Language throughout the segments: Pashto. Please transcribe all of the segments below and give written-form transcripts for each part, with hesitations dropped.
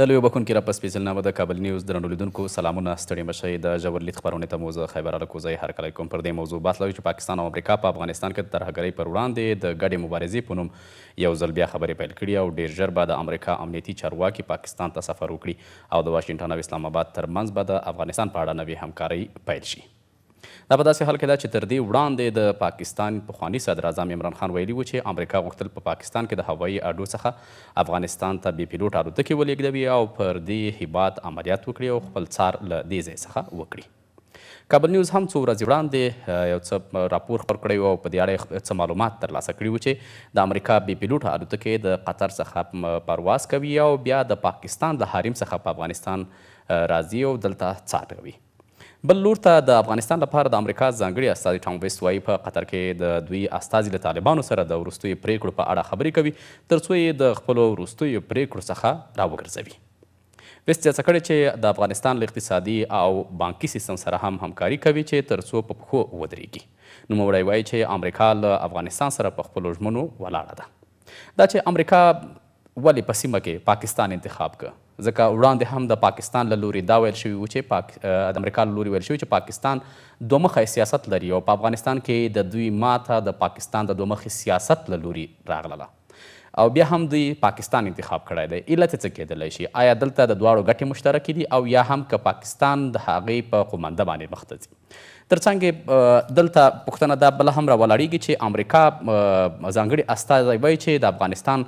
د لویو بخونکي را په سپېڅلنامه د کابل نیوز درنو لیدونکو سلامونه ستړي مه شئ د ژور لید خپرونې ته مو زه خیبر الکوزی هرکلی کوم پر دې موضوع بحث لرو چې پاکستان او امریکا په افغانستان کې د ترهګرۍ پر وړاندې د ګډې مبارزې په نوم یو ځل بیا خبرې پیل کړي او ډېر ژر به د امریکا امنیتي چارواکي پاکستان ته سفر وکړي او د واشنګټن او اسلام آباد ترمنځ به د افغانستان په اړه نوې همکارۍ پیل شي. دا په داسې حال کې ده چې تر دې وړاندې د پاکستان پخواني صدر اعظم عمران خان ویلي و چې امریکا غوښتل په پاکستان کې د هوایي اډو څخه افغانستان ته بې پیلوټ الوتکې ولېږدوي او پر دې هیواد عملیات وکړي او خپل څار له دې ځای څخه وکړي. کابل نیوز هم څو ورځې وړاندې یو څه راپور خپور کړی و او په دې اړه څه معلومات ترلاسه کړي و چې د امریکا بې پیلوټه الوتکې د قطر څخه پرواز کوي او بیا د پاکستان له حریم څخه په افغانستان راځي او دلته څار کوي. بل لور ته د افغانستان لپاره د امریکا ځانګړي استازي ټام ویسټ وایي په قطر کې د دوی استازي له طالبانو سره د وروستیو پریکړو په اړه خبرې کوي تر څو یې د خپلو وروستیو پریکړو څخه راوګرځوي. ویسټ زیاته کړې چې د افغانستان له اقتصادي او بانکي سیستم سره هم همکاري کوي چې تر څو په پښو ودرېږي. نوموړی وایي چې امریکا له افغانستان سره په خپلو ژمنو ولاړه ده. دا چې امریکا ولې په سیمه کې پاکستان انتخاب که ځکه وړاندې هم د پاکستان له لوري دا ویل شوي و چې د امریکا له لوري ویل شوي چې پاکستان دوه مخی سیاست لري او په افغانستان کې د دوی ماته د پاکستان د دوه مخي سیاست له لوري راغله او بیا هم دوی پاکستان انتخاب کړی دی. علت څه کیدلی شي؟ آیا دلته د دواړو ګټې مشترکې دي او یا هم که پاکستان د هغې په قومنده باندې مخ ته ځي؟ تر څنګ دلته پوښتنه دا بله هم راولاړیږي چې امریکا ځانګړي استازی وایي چې د افغانستان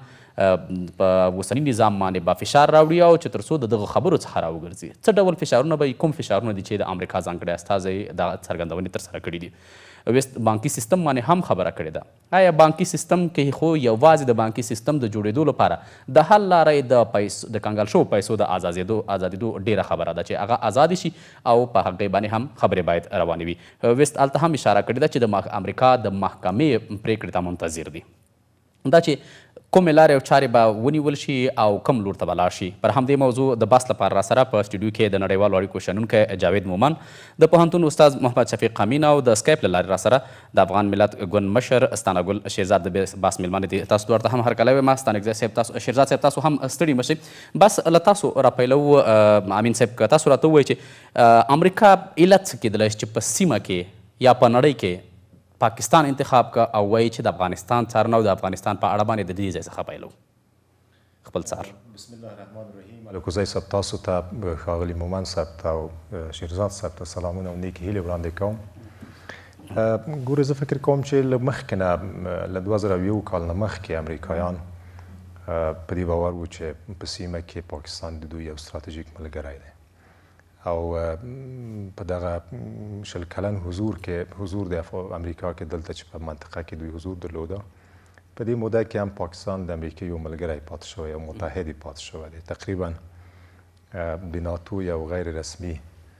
په اوسني نظام باندې به فشار راوړي او چې تر څو د دغه خبرو څخه راوګرځي. څه ډول فشارونه به کوم فشارونه دي چې د امریکا ځانګړي استازی دا څرګندونې ترسره کړي دي؟ ویسټ بانکي سیستم باندې هم خبره کړې ده. آیا بانکي سیستم کې خو یوازې د بانکي سیستم د جوړېدو لپاره د حل لاره د کنګال شوو پیسو د ازادېدو ډېره خبره ده چې هغه ازادې شي او په هغې باندې هم خبرې باید روانې وي. ویسټ هلته هم اشاره کړې ده چې د امریکا د محکمې پرېکړې ته منتظر دي دا چې کومې لارې او چارې به ونیول شي او کوم لور ته به لاړ شي. پر همدې موضوع د بحث لپاره راسره په سټوډیو کې د نړیوالو اړیکو شنونکی جاوید مومن، د پوهنتون استاد محمد شفیق امین او د سکایپ له لارې راسره د افغان ملت ګوند مشر ستانګل شیرزاد د بحث میلمانې دي. تاسو دواړه ته هم هرکلی وایم. ستانګل صاحب تاسو شیرزاد صاحب تاسو هم ستړي مه شئ. بس له تاسو راپیلو امین صاحب که تاسو راته ووایئ چې امریکا علت څه کیدلی شي چې په سیمه کې یا په نړۍ کې پاکستان انتخاب که او وایي چې د افغانستان څارنه او د افغانستان په اړه باندې د دې ځای څخه پیلو خپل څار. بسم الله الرحمن الرحیم. الکوزی صاحب تاسو ته ښاغلي مومن صاحب ته او شیرزاد صاحب ته سلامونه او نیکې هیلې وړاندې کوم. ګورې زه فکر کوم چې له مخکې نه له 2001 کال نه مخکې امریکایان په دې باور وو چې په سیمه کې پاکستان د دوی یو ستراتیژیک ملګری دی او په دغه 20 کلن حضور د امریکا کې دلته چې په منطقه کې دوی حضور درلوده په دې موده کې هم پاکستان د امریکا یو ملګری پاتې شوی او متحد پاتې شوی دی. تقریبا د ناتو یو غیر رسمي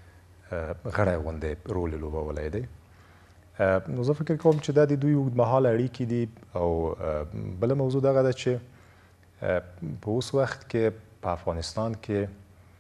غړی غوندې رول یې لوبولی دی. نو زه فکر کوم چې دا د دوی اوږدمهاله اړیکې دي او بله موضوع دغه ده چې په اوس وخت کې په افغانستان کې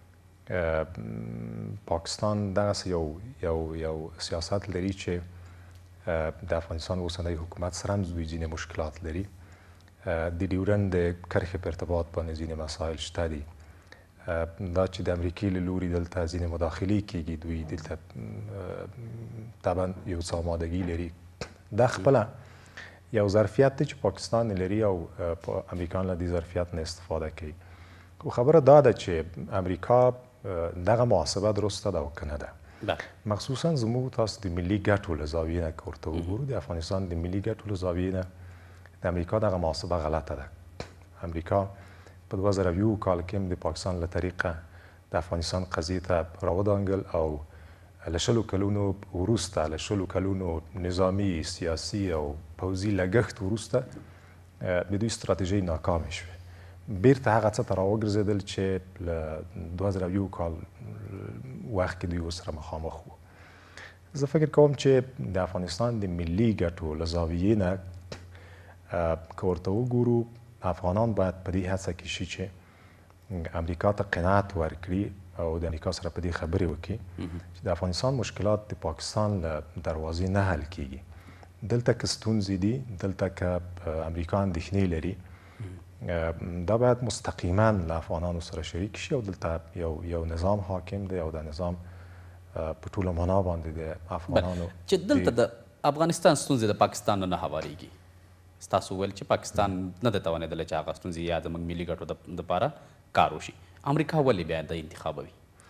پاکستان دغسې یو سیاست لري چې د افغانستان اوسنی حکومت سره هم دوی ځینې مشکلات لري. د ډیورنډ د کرښې په ارتباط باندې ځینې مسایل شته دي. دا چې د امریکې له لوري دلته ځینې مداخلې کیږي دوی دلته طبعا یو څه آمادګي لري. دا خپله یو ظرفیت دی چې پاکستان لري او امریکایان له دې ظرفیت نه استفاده کوي. خو خبره دا ده چې امریکا دغه محاسبه درسته ده او که نه ده. مخصوصا زموږ تاسو د ملي ګټو له زاویې نه که ورته وګورو د افغانستان د ملي ګټو له زاویې نه د امریکا دغه محاسبه غلطه ده. امریکا په 2001 کال کې هم د پاکستان له طریقه د افغانستان قضیې ته راودانګل او له 20 کلونو وروسته له 20 کلونو نظامي سیاسي او پوځي لګښت وروسته د دوی ستراتیژۍ ناکامې شوې. بیرته هغه څه ته راوګرځېدل چې له 2001 کال وخت کې دوی ورسره مخامخ وو. زه فکر کوم چې د افغانستان د ملي ګټو له زاویې نه که ورته وګورو افغانان باید په دې هڅه کې شي چې امریکا ته قناعت ورکړي او د امریکا سره په دې خبرې وکړي چې د افغانستان مشکلات د پاکستان له دروازې نه حل کیږي. دلته که ستونزې دي، دلته که امریکا اندېښنې لري، دا باید مستقیما له افغانانو سره شریک شي او دلته یو نظام حاکم دی او دا نظام په ټوله معنا باندې د افغانانو چې دلته د افغانستان ستونزې د پاکستان نه هوارېږي ستاسو ویل چې پاکستان نه دی توانېدلی چې هغه ستونزې یا زموږ ملي ګټو دپاره کار وشي امریکا ولې بیا د انتخابوي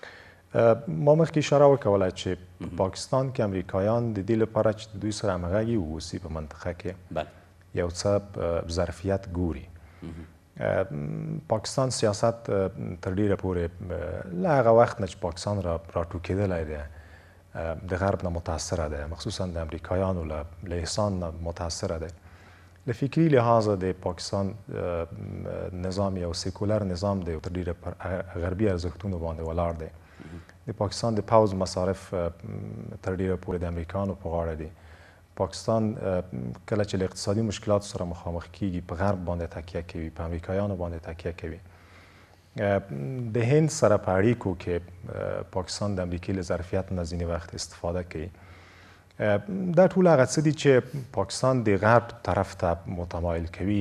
ما مخکې اشاره وکوله چې په پاکستان کې امریکایان د دې لپاره چې د دوی سره همغږي واوسي په منطقه کې یو څه ظرفیت ګوري پاکستان سیاست تر ډیره پورې له هغه وخت نه چې پاکستان راټوکېدلی دی د غرب نه متاثره دی مخصوصا د امریکایانو له احسان نه متاثره دی له فکري لحاظه د پاکستان نظام یو سیکولر نظام دی او تر ډیره پر غربي ارزښتونو باندې ولاړ دی د پاکستان د پوځ مصارف تر ډیره پورې د امریکایانو په غاړه دي پاکستان کله چې له اقتصادي مشکلاتو سره مخامخ کیږي په غرب باندې تکیه کوي په امریکایانو باندې تکیه کوي د هند سره په اړیکو کې پاکستان د امریکې له ظرفیت نه ځینې وخت استفاده کوي دا ټول هغه څه دي چې پاکستان د غرب طرف ته متمایل کوي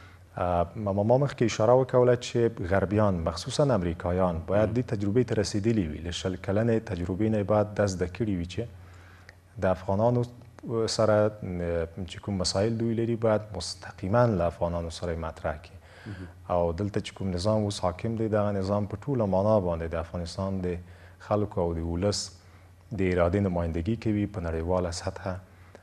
ما مخکې اشاره وکوله چې غربیان مخصوصا امریکایان باید دې تجربې ته رسیدلي وي له شل کلنې تجربې نه باید دا زده کړي وي چې د افغانانو سره چې کوم مسایل دوی لري باید مستقیما له افغانانو سره مطرح کړي او دلته چې کوم نظام اوس حاکم دی دغه نظام په ټوله معنا باندې د افغانستان د خلکو او د ولس د ارادې نمایندګي کوي په نړیواله سطحه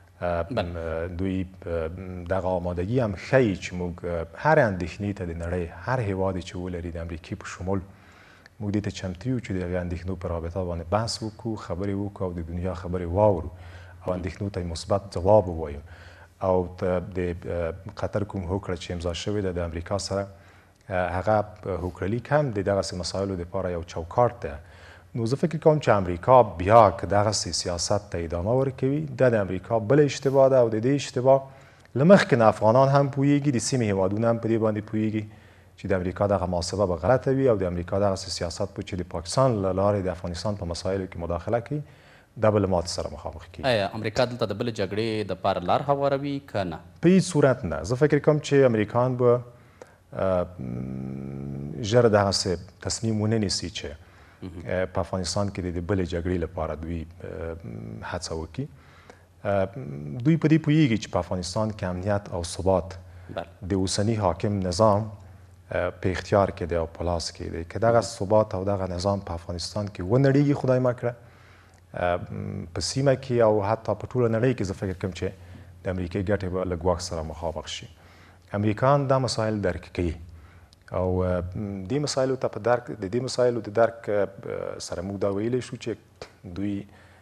دوی دغه آمادګي هم ښیي چې موږ هر اندېښنې ته د نړۍ هر هیواد چې ولري د امریکې په شمول موږ دې ته چمتو یو چې د هغې اندېښنو په رابطه باندې بحث وکړو خبرې وکړو او د دنیا خبرې واورو او اندېښنو ته مثبت ځواب ووایو او د قطر کوم هوکړه چې امضا شوې ده د امریکا سره هغه هوکړلیک هم د دغسې مسایلو دپاره یو چوکاټ ده نو زه فکر کوم چې امریکا بیا که دغسې سیاست ته ادامه ورکوي دا د امریکا بله اشتباه ده او د دې اشتباه له مخکې نه افغانان هم پوهیږي د سیمې هیوادونه هم په دې باندې پوهیږي چې د امریکا دغه محاسبه به غلطه وي او د امریکا دغسې سیاست به چې د پاکستان له لارې د افغانستان په مسایلو کې مداخله کوي دا به له ماتې سره مخامخ کیږي آیا امریکا دلته د بلې جګړې دپاره لار هواروي که نه په هیڅ صورت نه زه فکر کوم چې امریکایان به ژر دغسې تصمیم ونه نیسي چې په افغانستان کې د بلې جګړې لپاره دوی هڅه وکړي دوی په دې پوهیږي چې په افغانستان کې امنیت او ثبات د اوسني حاکم نظام په اختیار کې دی او په لاس کې دی که دغه ثبات او دغه نظام په افغانستان کې ونړېږي خدای مه کړه په سیمه کې او حتی په ټوله نړۍ کې زه فکر کوم چې د امریکې ګټې به له ګواښ سره مخامخ شي امریکایان دا مسایل درک کوي او دې مسایلو ته د دې مسایلو د درک سره موږ دا ویلی شو چې دوی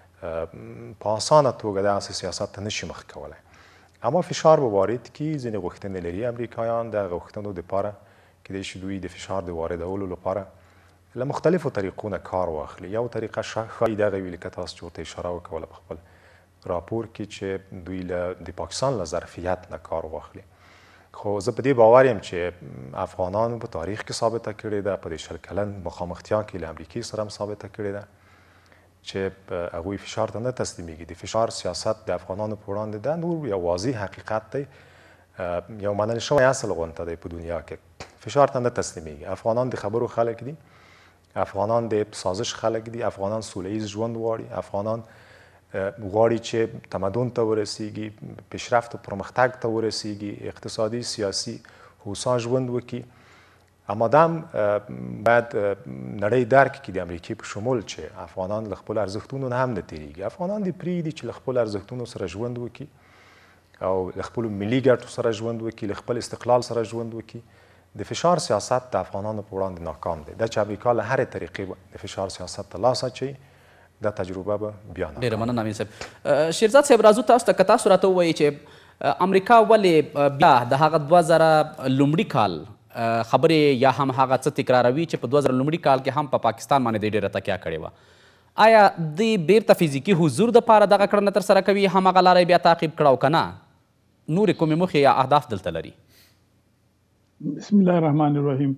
په اسانه توګه دغسې سیاست ته نشي مخ کولی اما فشار به وارد کړي ځینې غوښتنې لري امریکایان د هغه غوښتنو دپاره کیدای شي دوی د فشار د واردولو لپاره له مختلفو طریقو نه کار واخلي یو طریقه ښایي دغه وي لکه تاسو چې ورته اشاره وکوله په خپل راپور کې چې دوی د پاکستان له ظرفیت نه کار واخلي خو زه په دې باور یم چې افغانانو په تاریخ کې ثابته کړې ده په دې شل کلن مخامختیا کې له امریکې سره هم ثابته کړې ده چې هغوی فشار ته نه تسلیمیږي د فشار سیاست د افغانانو په وړاندې ده نور یو واضح حقیقت دی یو منل شوی اصل غونته دی په دنیا کې فشار ته نه تسلیمیږي افغانان د خبرو خلک دي افغانان د سازش خلک دي افغانان سوله ییز ژوند غواړي افغانان غواړي چې تمدن ته ورسیږي پیشرفت او پرمختګ ته ورسیږي اقتصادي سیاسي هوسا ژوند وکړي اما دا هم باید نړۍ درک کړي د امریکې په شمول چې افغانان له خپلو ارزښتونو نه هم نه تېرېږي افغانان دې پرېږدي چې له خپلو ارزښتونو سره ژوند وکړي او له خپلو ملي ګټو سره ژوند وکړي له خپل استقلال سره ژوند وکړي د فشار سیاست د افغانانو په وړاندې ناکام دی دا چې امریکا له هرې طریقې د فشار سیاست ته لاس اچوي دا تجربه به بیا نه ډېره مننه امین صاحب شیرزاد صاحب راځو تاسو ته که تاسو راته ووایئ چې امریکا ولې بیا د هغه 2000 لومړي کال خبرې یا هم هغه څه تکراروي چې په 2000 لومړي کال کې هم په پاکستان باندې ډېره تکیه کړې وه آیا دوی بیرته فزیکي حضور دپاره دغه کړنه ترسره کوي همغه لاره بیا تعقیب کړه او که نه نورې کومې موخې یا اهداف دلته لري بسم الله الرحمن الرحیم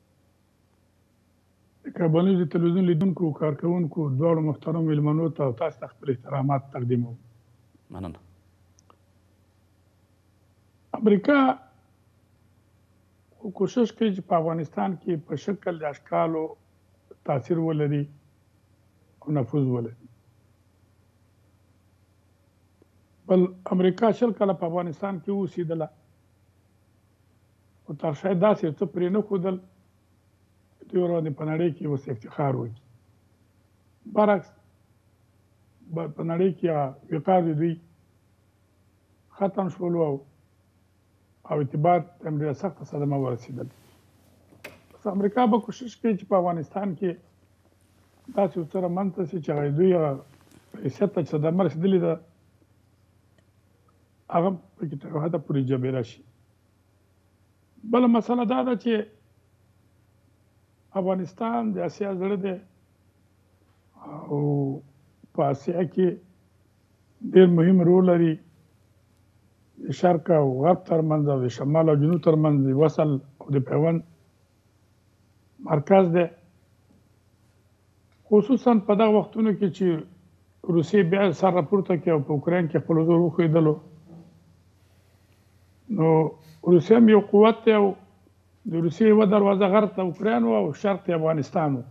د کابل تلویزیون لیدونکو کارکوونکو دواړو محترم مېلمنو ته او تاسو ته خپل احترامات تقدیموم مننه امریکا کوشش کوي چې په افغانستان کې په شکل د اشکالو تاثیر ولري او نفوذ ولري. بل امریکا شل کاله په افغانستان کې اوسېدله او تر شاید داسې څه پرې نه ښودل دوی ورباندې په نړۍ کې اوس افتخار وکړي. برعکس په نړۍ کې وقار د دوی ختم شولو او اعتبار ته ډېره سخته صدمه ورسېدل. بس امریکا به کوشش کوي چې په افغانستان کې داسې څه رامنځته شي چې هغه دوی حیثیت ته چې صدمه رسېدلې ده هغه پکې تر حده پورې جبیره شي. بله مسله دا ده چې افغانستان د اسیا زړه دی او په اسیا کې ډېر مهم رول لري. د شرق او غرب ترمنځ او د شمال او جنوب ترمنځ د وصل او د پیوند مرکز دی. خصوصا په دغه وختونو کې چې روسیې بیا سر راپورته کړي او په اوکراین کې خپل زور وښودلو، نو روسیه هم یو قوت دی او د روسیې یوه دروازه غرب ته اوکراین او شرق ته افغانستان و.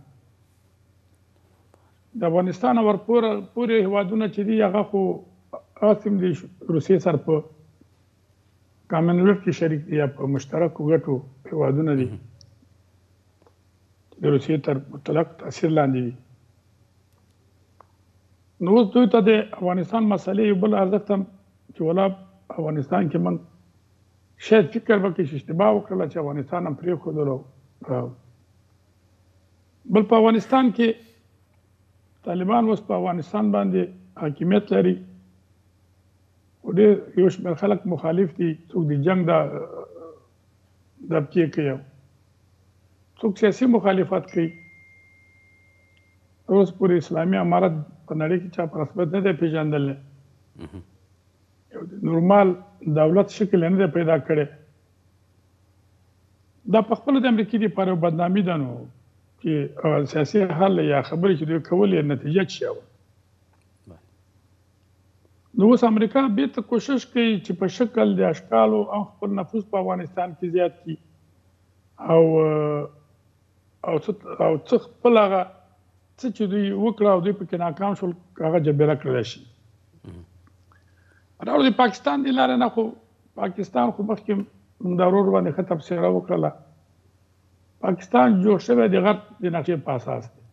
د افغانستان ورپورې هېوادونه چې دي هغه خو هغسې هم د روسیې سره په کامن ویلټ کې شریک دي یا په مشترکو ګټو هېوادونه دي د روسیې تر مطلق تاثیر لاندې دي. نو اوس دوی ته د افغانستان مسلې یو بل ارزښت هم چې ولا افغانستان کې موږ شاید فکر وکړي چې اشتباه وکړله چې افغانستان هم پرېښودلو. بل په افغانستان کې طالبان اوس په افغانستان باندې حاکمیت لري او ډېر یو شمېر خلک مخالف دي. څوک د جنګ دبکې کوي، څوک سیاسي مخالفت کوي. اوس پورې اسلامي امارت په نړۍ کې چا په رسمیت نه دی پېژندلی، یو نورمال دولت شکل نه دی پیدا کړی. دا په خپله د امریکې دپاره یو بدنامي ده نو چې سیاسي حل یا خبرې چې دوی کولې نتیجه څه وه. نو اوس امریکا بېرته کوشش کوي چې په شکل د اشکالو هم خپل نفوذ په افغانستان کې زیات کړي او څه خپل هغه څه چې دوی وکړه او دوی پکې ناکام شول هغه جبیره کړلی شي. راوړو د پاکستان د لارې نه خو پاکستان خو مخکې موږ دا ورور باندې ښه تبصره وکړله. پاکستان جوړ شوی د غرب د نقشې په اساس دی.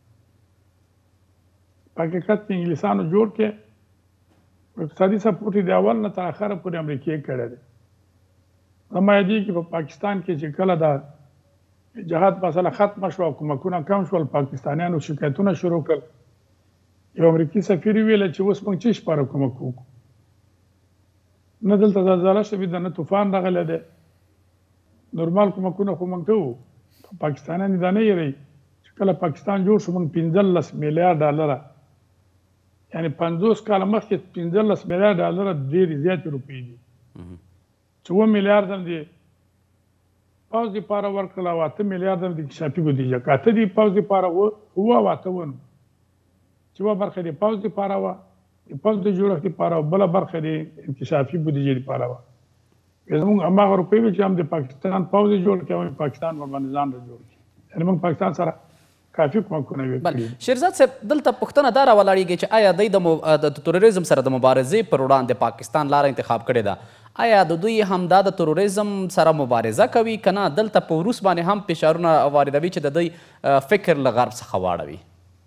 په حقیقت کې انګلیسانو جوړ کې اقتصادي سپورټ یې د اول نه تر اخره پورې امریکې کړی دی. زما یادېږي په پاکستان کې چې کله دا جهاد مسله ختمه شوه او کومکونه کم شول پاکستانیانو شکایتونه شروع کړل. یو امریکي سفیر ویله چې اوس موږ څه شپاره کومک وکړو، نه دلته زلزله شوې ده نه طوفان راغلی دی، نورمال کومکونه خو موږ کوو. پاکستانیان دا نه یېروي چې کله پاکستان جوړ شو موږ 15 میلیارډ ډالره یعنې 50 کاله مخکې 15 میلیارډ ډالره ډېرې زیاتې روپۍ دي چې 7 میلیارډ هم د پوځ دپاره ورکړل او 8 میلیارډ هم د انکشافي بودیجه. که 8 د پوځ دپاره وه او 8 ونه چې یوه برخه د پوځ دپاره وه د پوځ د جوړښت دپاره او بله برخه د انکشافي بودیجې دپاره وه. زموږ هماغه روپۍ وې چې هم د پاکستان پوځ یې جوړ کړي او هم پاکستان ورباندې ځان را جوړ کړي. یعنې موږ پاکستان سره کافي کومکونه یې کړي. شیرزاد صاحب دلته پوښتنه دا راولاړېږي چې آیا دوی د تروریزم سره د مبارزې پر وړاندې پاکستان لاره انتخاب کړې ده؟ آیا د دوی همدا د تروریزم سره مبارزه کوي که نه دلته په روس باندې هم فشارونه واردوي چې د دوی فکر له غرب څخه واړوي؟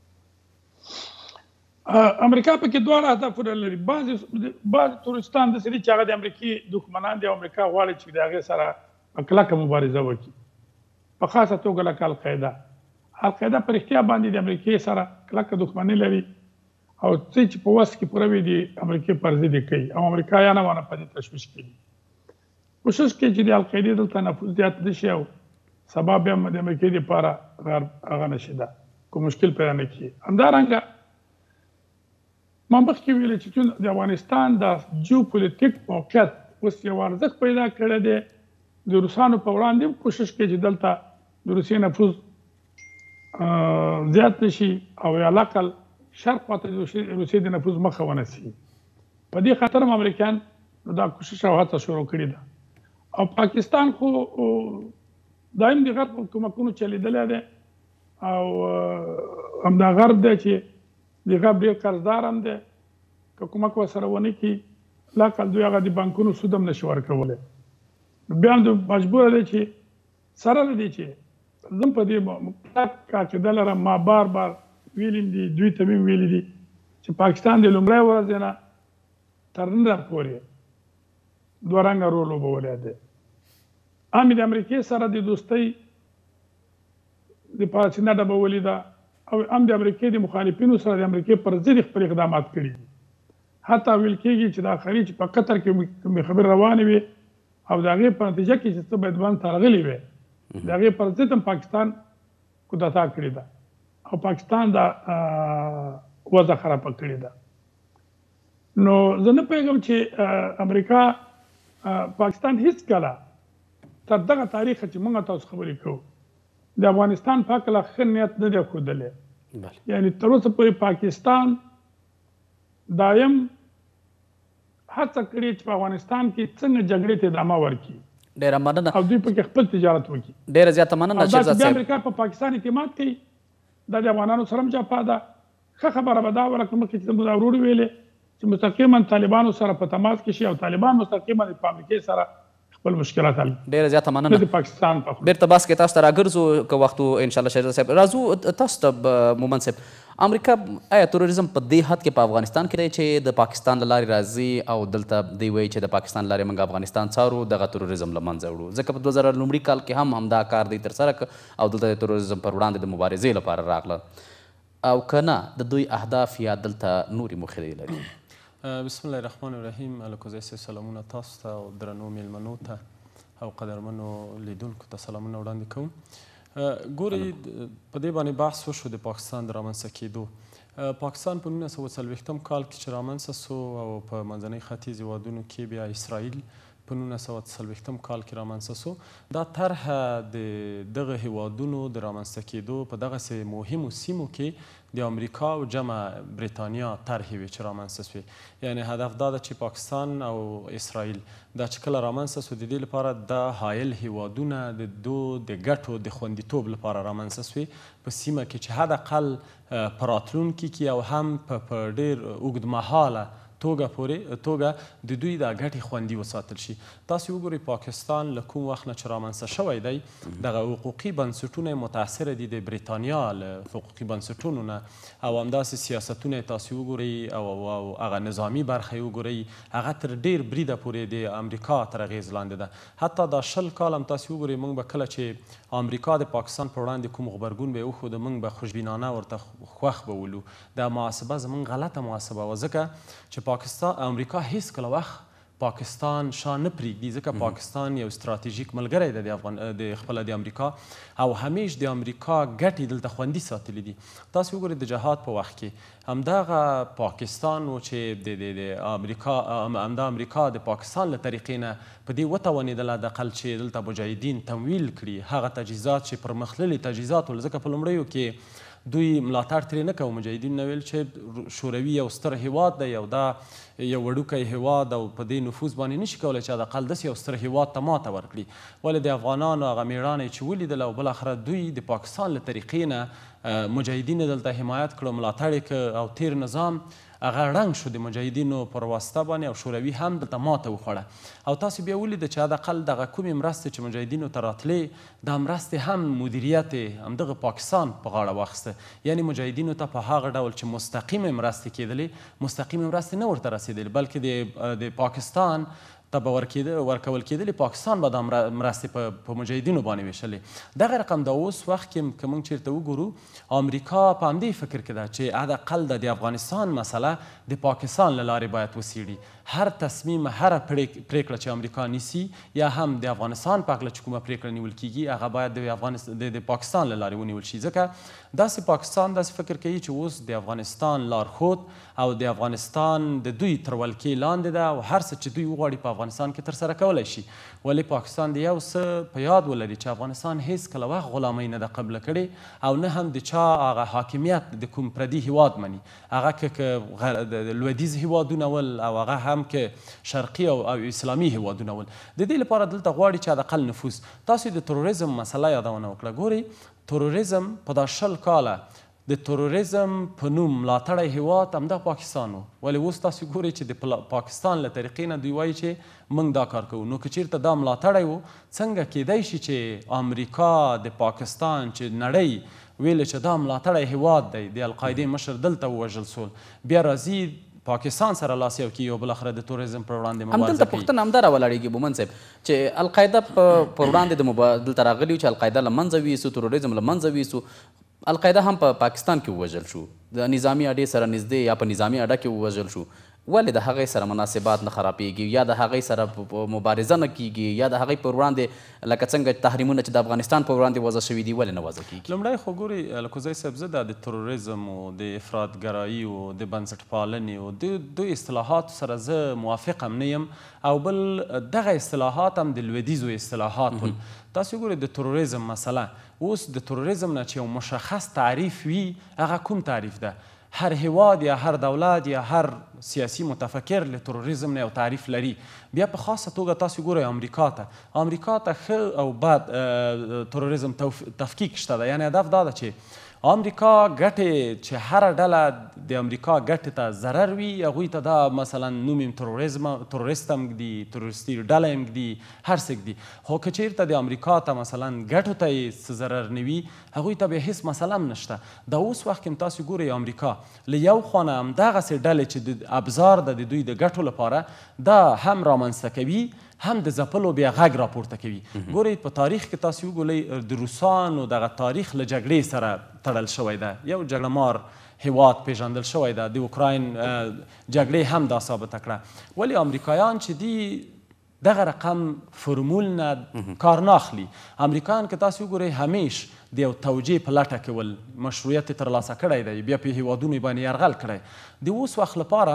امریکا پکې دواړه هدفونه لري. بعض تروریستان داسې دي چې هغه د امریکې دښمنان دي او امریکا غواړي چې د هغې سره په کلکه مبارزه وکړي، په خاصه توګه لکه القاعده. القاعده په رښتیا باندې د امریکې سره کلکه دښمني لري او څه چې په وس کې پوره وي د امریکې پر ضد یې کوي او امریکایان هم ونه په دې تشویش کوي. کوشش کوي چې د القاعدې دلته نفوذ زیات نه شي او سبا بیا د امریکې دپاره غرب هغه نشي ده کوم مشکل پیدا نه کړي. همدارنګه ما مخکې ویلې چې چون د افغانستان د جیوپولیټیک موقعیت اوس یو ارزښت پیدا کړی دی، د روسانو په وړاندې هم کوشش کوي چې دلته د روسیې نفوذ زیات نشي او علاقل شرق خواته د روسیې د نفوذ مخه ونیسي. په دې خاطر هم امریکایان دا کوشش او هڅه شروع کړې ده. او پاکستان خو دا هم د غرب کومکونو چلیدلی دی او همدا غرب دی چې د غرب ډېر قرضدار هم دی که کومک ورسره ونه کړي لا کال دوی هغه د بانکونو سود هم نشي ورکولی بیا هم مجبوره دی چې سره له دې چې زه په دې مطلق عقیده لرم ما بار بار ویلي دي دوی ته مې ویلي دي چې پاکستان د لومړۍ ورځې نه تر نن پورې دوه رنګه رول لوبولی دی هم د امریکې سره د دوستۍ دپاره سینه ډبولې ده او هم د امریکې د مخالفینو سره د امریکې پر ضد خپل اقدامات کړي دي حتی ویل کېږي چې دا آخري چې په قطر کې کومې خبرې روانې وي او د هغې په نتیجه کې چې څه باید ته راغلي وي د هغې پر ضد هم پاکستان کودتا کړې ده او پاکستان دا وضع خرابه کړې ده نو زه نه پوهېږم چې امریکا پاکستان هیڅ کله تر دغه تاریخه چې موږ تاسو خبرې کوو د افغانستان په هکله ښه نیت نه دی ښودلی یعنې تر اوسه پورې پاکستان دایم هڅه کړې چې په افغانستان کې څنګه جګړې ته ادامه ورکړي ډېره مننه او دوی پکې خپل تجارت وکړي ډېره زیاته مننه شیرزاد صاحب صاحب امریکا په پاکستان اعتماد کوي دا د افغانانو سره هم جفا ده ښه خبره به دا ورکړه مخکې چې زموږ دا ورور ویلې چې مستقیما طالبانو سره په تماس کې شي او طالبان مستقیما په امریکې سره خپل مشکلات حل ډېره زیاته مننه د پاکستان په بیرته بحث کې تاسو ته راګرځو که وخت انشاءالله شهزاد صاحب راځو تاسو ته مومن صاحب امریکا آیا تروریزم په دې حد کې په افغانستان کې دی چې د پاکستان له لارې راځي او دلته دوی وایي چې د پاکستان لارې موږ افغانستان څارو دغه تروریزم له منځه وړو ځکه په 2000 لومړي کال کې هم همدا کار دی ترسره کړ او دلته د تروریزم پر وړاندې د مبارزې لپاره راغله او که نه د دوی اهداف یا دلته نورې موخې لري بسم الله الرحمن الرحیم الکوزی صاحب سلامونه تاسو ته او درنو میلمنو ته او قدرمنو لیدونکو ته سلامونه وړاندې کوم ګورئ په دې باندې بحث وشو د پاکستان د رامنځته کېدو پاکستان په 1940 کال کې چې رامنځته سو او په منځنۍ ختیځ هېوادونو کې بیا اسرائیل په 1940 کال کې رامنځته سو دا طرحه د دغه هېوادونو د رامنځته کېدو په دغسې مهمو سیمو کې د امریکا او جمع بریتانیا طرحې وې چې رامنځته سوې یعنې هدف دا ده چې پاکستان او اسرائیل دا چې کله رامنځته سو د دې لپاره دا حایل هېوادونه د دو د ګټو د خوندیتوب لپاره رامنځته سوې په سیمه کې چې حد اقل په راتلونکي کې او هم په ډېر اوږدمهاله توګه د دوی دا ګټې خوندي وساتل شي تاسو وګورئ پاکستان له کوم وخت نه چې رامنځته شوی دی دغه حقوقي بنسټونه متاثره دي د بریتانیا له حقوقي بنسټونو نه او همداسې سیاستونه یې تاسو وګورئ او هغه نظامي برخه یې وګورئ هغه تر ډېر بریده پورې د امریکا تر اغېز لاندې ده حتی دا 20 کال هم تاسو وګورئ موږ به کله چې امریکا د پاکستان په وړاندې کوم غبرګون به یې وښوده موږ به خوشبینانه ورته خوښ به ولو دا محاسبه زموږ غلطه محاسبه وه ځکه چې امریکا هیڅکله وخت پاکستان شا نه پرېږدي ځکه پاکستان یو ستراتیژیک ملګری دی د خپله د امریکا او همیش د امریکا ګټې دلته خوندي ساتلي دي تاسو وګورئ د جهاد په وخت کې همدغه پاکستان و چې همدا امریکا د پاکستان له طریقې نه په دې وتوانېدله حداقل چې دلته مجاهدین تمویل کړي هغه تجهیزات چې پرمختللي تجهیزات ول ځکه په لومړیو کې دوی ملاتړ ترې نه کوو مجاهدین نه ویل چې شوروي یو ستر هیواد دی او دا یو وړوکی هیواد او په دې نفوذ باندې نشي کولی چې حداقل داسې یو ستر هیواد ته ماته ورکړي ولې د افغانانو هغه مېړانه چې ولیدل او بالاخره دوی د پاکستان له طریقې نه مجاهدین دلته حمایت کړو ملاتړ یې کړ او تیر نظام هغه ړنګ شو د مجاهدینو پر واسطه باندې او شوروي هم دلته ماته وخوړه او تاسو بیا ولیده چې حداقل دغه کومې مرستې چې مجاهدینو ته راتلې دا مرستې هم مدیریت یې همدغه پاکستان په غاړه واخیسته یعنې مجاهدینو ته په هغه ډول چې مستقیمې مرستې کېدلې مستقیمې مرستې نه ورته رسېدلې بلکې د پاکستان ته به ورکول کېدلې پاکستان به دا مرستې په مجاهدینو باندې ویشلې دغه رقم د اوس وخت کې که موږ چېرته وګورو امریکا په همدې فکر کې ده چې حداقل د افغانستان مسله د پاکستان له لارې باید وڅېړي هر تصمیم هره پرېکړه چې امریکا نیسي یا هم د افغانستان په هکله چې کومه پرېکړه نیول کېږي هغه باید د پاکستان له لارې ونیول شي ځکه داسې پاکستان داسې فکر کوي چې اوس د افغانستان لارښود او د افغانستان د دوی تر ولکې لاندې ده او هر څه چې دوی وغواړي په افغانستان کې ترسره کولی شي. ولې پاکستان د یو څه په یاد ولري چې افغانستان هیڅکله وخت غلامۍ نه ده قبله کړې او نه هم د چا هغه حاکمیت د کوم پردي هیواد مني، هغه که د لویدیځ هیوادونه ول او هغه هم که شرقي او اسلامي هیوادونه ول. د دې لپاره دلته غواړي چې حداقل نفوذ. تاسو د تروریزم مسله یادونه وکړه. ګورئ تروریزم په دا 20 کاله د تروریزم په نوم ملاتړی هیواد همدا پاکستان و. ولې اوس تاسو ګورئ چې د پاکستان له طریقې نه دوی وایي چې موږ دا کار کوو. نو که چېرته دا ملاتړی و څنګه کیدی شي چې امریکا د پاکستان چې نړۍ ویلې چې دا ملاتړی هیواد دی د القاعدې مشر دلته ووژل سول، بیا راځي پاکستان سره لاس یو کیږي او بالاخره د تروریزم پر وړاندې مبارزه کوي. همدلته پوښتنه همدا راولاړېږي بومن صاحب چې القاعده پر وړاندې دلته راغلي چې القاعده له منځه ویسو، تروریزم له منځه ویسو. القاعده هم په پاکستان کې ووژل شو، د نظامي اډې سره نږدې یا په نظامي اډه کې ووژل شو. ولې د هغې سره مناسبات نه خرابېږي یا د هغې سره مبارزه نه کیږي یا د هغې پر وړاندې لکه څنګه تحریمونه چې د افغانستان پر وړاندې وضع شوي دي ولې نه وضع کیږي؟ لومړی خو ګورئ الکوزی صاحب زه د تروریزم او د افراطګرایي او د بنسټپالنې او دوی اصطلاحاتو سره زه موافق هم نه یم او بل دغه اصطلاحات هم د لویدیځو اصطلاحات ول. تاسو ګورئ د تروریزم مسله اوس د تروریزم نه چې یو مشخص تعریف وي هغه کوم تعریف ده؟ هر هیواد یا هر دولت یا هر سیاسي متفکر له تروریزم نه یو تعریف لري. بیا په خاصه توګه تاسو ګورئ امریکا ته ښه او بد تروریزم تفکیک شته ده. یعنې هدف دا ده چې امریکا ګټې چې هره ډله د امریکا ګټې ته ضرر وي هغوی ته دا مثلا نوم یې تروریست هم ږدي، تروریستي ډله یې ږدي، هر څه ږدي. خو که چېرته د امریکا ته مثلا ګټو ته یې څه ضرر نه وي هغوی ته بیا هېڅ مسله هم نشته. دا اوس وخت کې تاسو ګورئ امریکا له یو خوا نه همدغسې ډلې چې د ابزار ده د دوی د ګټو لپاره دا هم رامنځته کوي هم د ځپلو بیا غږ راپورته کوي. ګورئ په تاریخ کې تاسو وګورئ د روسانو دغه تاریخ له جګړې سره تړل شوی ده. یو جګړه مار هیواد پیژندل شوی ده. د اوکراین جګړې هم دا ثابته کړه. ولې امریکایان چې دي دغه رقم فرمول نه کار نه اخلي. امریکایان که تاسو وګورئ همیش د یو توجیه په لټه کې ول، مشروعیت یې ترلاسه کړی دی، بیا په هیوادونو باندې یرغل کړی. د اوس وخت لپاره